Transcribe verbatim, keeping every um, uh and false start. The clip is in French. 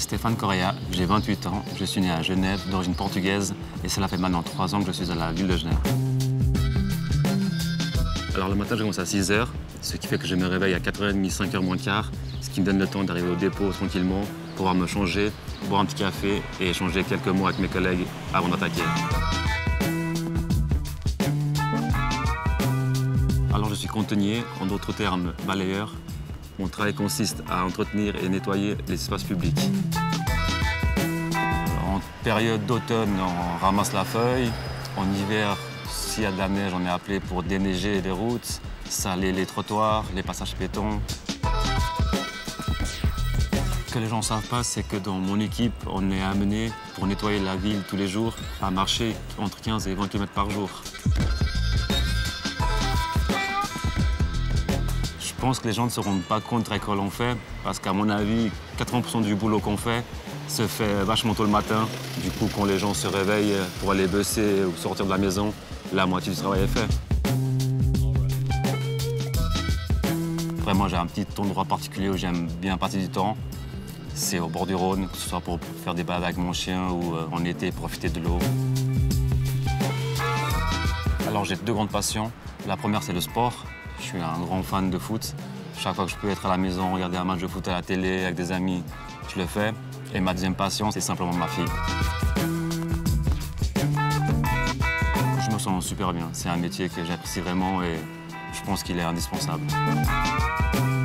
Stéphane Correa, j'ai vingt-huit ans, je suis né à Genève, d'origine portugaise, et cela fait maintenant trois ans que je suis à la ville de Genève. Alors le matin, je commence à six heures, ce qui fait que je me réveille à quatre heures trente, cinq heures moins quart, ce qui me donne le temps d'arriver au dépôt tranquillement, pouvoir me changer, boire un petit café et échanger quelques mots avec mes collègues avant d'attaquer. Alors je suis cantonnier, en d'autres termes balayeur. Mon travail consiste à entretenir et nettoyer les espaces publics. En période d'automne, on ramasse la feuille. En hiver, s'il y a de la neige, on est appelé pour déneiger les routes, saler les trottoirs, les passages piétons. Ce que les gens ne savent pas, c'est que dans mon équipe, on est amené, pour nettoyer la ville tous les jours, à marcher entre quinze et vingt kilomètres par jour. Je pense que les gens ne se rendent pas compte de ce qu'on fait, parce qu'à mon avis, quatre-vingts pour cent du boulot qu'on fait se fait vachement tôt le matin. Du coup, quand les gens se réveillent pour aller bosser ou sortir de la maison, la moitié du travail est fait. Vraiment, j'ai un petit endroit particulier où j'aime bien passer du temps. C'est au bord du Rhône, que ce soit pour faire des balades avec mon chien ou en été, profiter de l'eau. Alors, j'ai deux grandes passions. La première, c'est le sport. Je suis un grand fan de foot. Chaque fois que je peux être à la maison, regarder un match de foot à la télé avec des amis, je le fais. Et ma deuxième passion, c'est simplement ma fille. Je me sens super bien. C'est un métier que j'apprécie vraiment et je pense qu'il est indispensable.